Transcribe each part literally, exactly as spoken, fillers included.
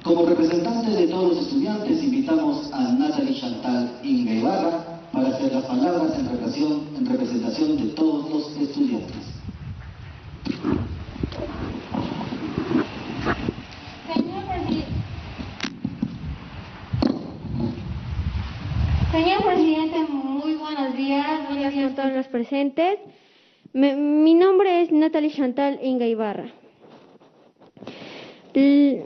Como representante de todos los estudiantes, invitamos a Natalie Chantal Inga Ibarra para hacer las palabras en representación, en representación de todos los estudiantes. Señor presidente, Señor presidente, muy buenos días, buenos días a todos los presentes. Me, mi nombre es Natalie Chantal Inga Ibarra. L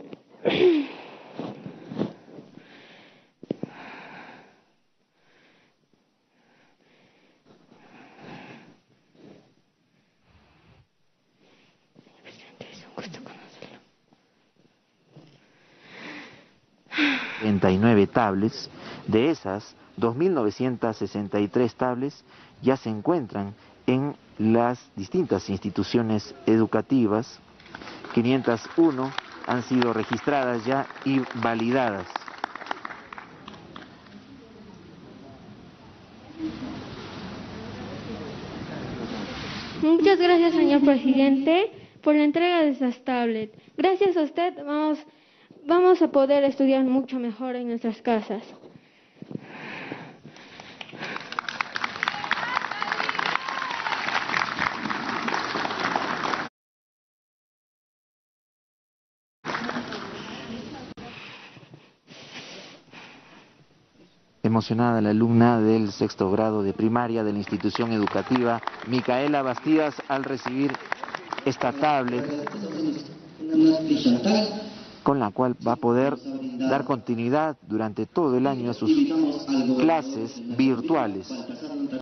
treinta y nueve tablets. De esas, dos mil novecientas sesenta y tres tablets ya se encuentran en las distintas instituciones educativas, quinientas uno han sido registradas ya y validadas. Muchas gracias, señor presidente, por la entrega de esas tablets. Gracias a usted vamos, vamos a poder estudiar mucho mejor en nuestras casas. Emocionada la alumna del sexto grado de primaria de la institución educativa Micaela Bastidas al recibir esta tablet con la cual va a poder dar continuidad durante todo el año a sus clases virtuales.